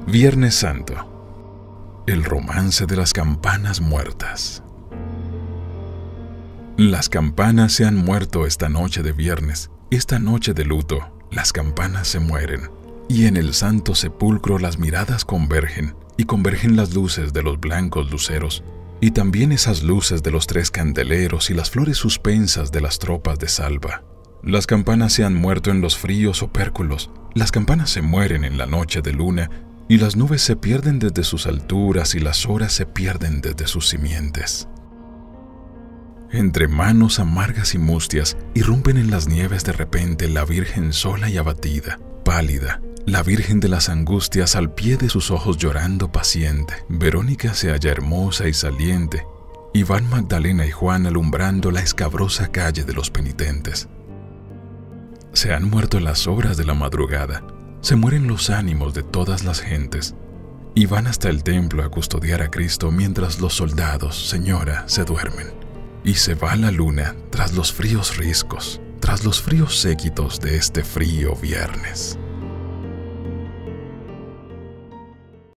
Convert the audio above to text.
Viernes Santo. El romance de las campanas muertas. Las campanas se han muerto esta noche de viernes, esta noche de luto. Las campanas se mueren, y en el santo sepulcro las miradas convergen, y convergen las luces de los blancos luceros, y también esas luces de los 3 candeleros y las flores suspensas de las tropas de salva. Las campanas se han muerto en los fríos opérculos, las campanas se mueren en la noche de luna, y las nubes se pierden desde sus alturas y las horas se pierden desde sus simientes. Entre manos amargas y mustias irrumpen en las nieves de repente la Virgen sola y abatida, pálida, la Virgen de las angustias al pie de sus ojos llorando paciente. Verónica se halla hermosa y saliente, y van Magdalena y Juan alumbrando la escabrosa calle de los penitentes. Se han muerto las horas de la madrugada, se mueren los ánimos de todas las gentes, y van hasta el templo a custodiar a Cristo mientras los soldados, señora, se duermen. Y se va la luna tras los fríos riscos, tras los fríos séquitos de este frío viernes.